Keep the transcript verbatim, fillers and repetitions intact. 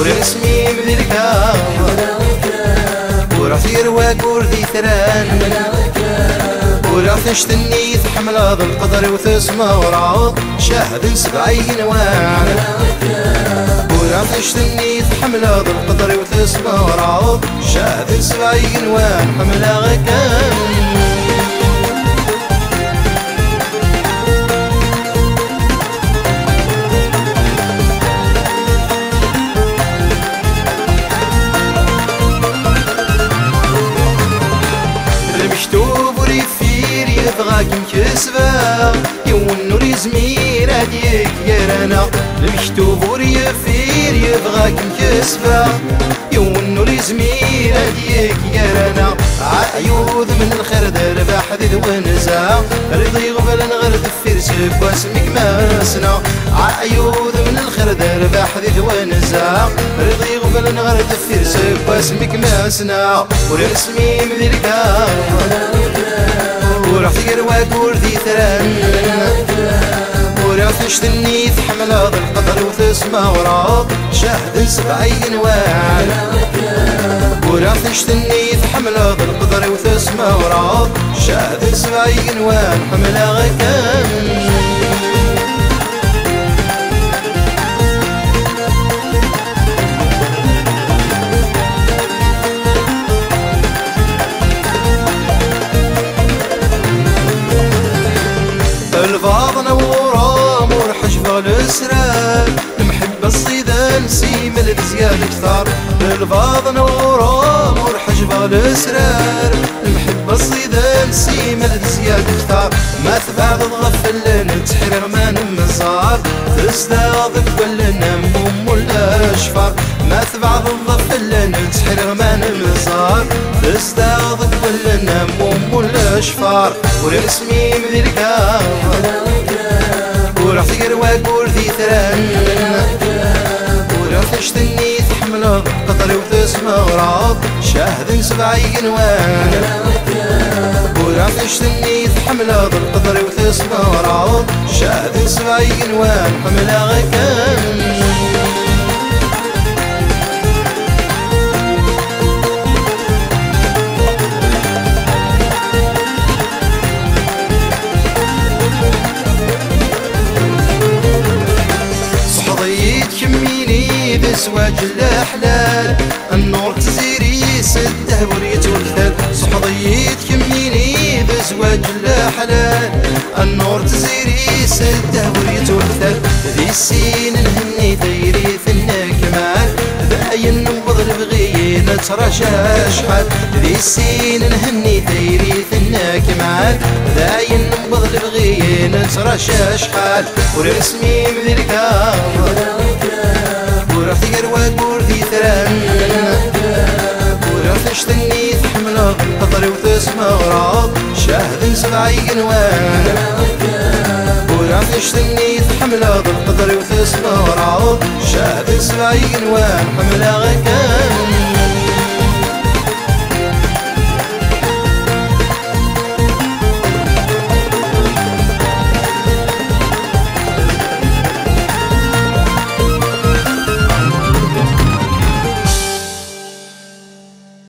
ورسمي بذلك ورث يرواك ورثي ثران ورث نشتني تحمل هذا القدر وتسمى ورعوض شاهد سبعين وان ورث نشتني تحمل هذا القدر وتسمى ورعوض شاهد سبعين وان حملها غكان مشتوب وريفير يبغاك مكسبة يون نور يزمير هديك يرانا المشتوب وريفير يبغاك مكسبة يون نور يزمير هديك يرانا عيوذ من الخير درب حديد ونزا رضي قبل نغرد في رسك واسمك ماسنا عيوذ من الخير درب حديد ونزا رضي قبل نغرد في رسك واسمك ماسنا ورسمي مذلك ورح يرواك ورثي ثران ورح تشتني تحمل هذا القدر وتسمى وراض شاهد سبعين وان ورح تشتني تحمل هذا القدر وتسمى وراض شاهد سبعين وان حملها غكان الفاضنا ورام ورحجبة الاسرار المحبة الصيدة نسيم الزياد كثار الفاضنا ورام ورحجبة الاسرار المحبة الصيدة نسيم الزياد كثار ما تبعد تغفل نتحرر ما نمزار تزداد كل نموم والاشفار ما تبعد تغفل نتحرر ما نمزار تزداد كل نموم والاشفار ورسمي مذلك ورح تقرواك ورثي ثران ورح تشتني تحمل قطر وتسمى وراض شاهد سبعين وان ورح تشتني تحمل القطر وتسمى وراض شاهد سبعين وان حملها غكان كميني بزواج الأحلال النور تزيري سده وريت والثل صحضيت كميني بزواج الأحلال النور تزيري سده وريت والثل ذي السين الهني ديري ثنا كمال باين نبض البغيين ترجع شحال ذي السين الهني ديري ثنا كمال باين نبض البغيين ترجع شحال ورسمي مذلك ورح تقرواك ورثي ثران ورح تشتني تحمل قطر وتسمى وراض شاهد سبعين وان ورح تشتني تحمل القطر وتسمى وراض شاهد سبعين وان حملها غكان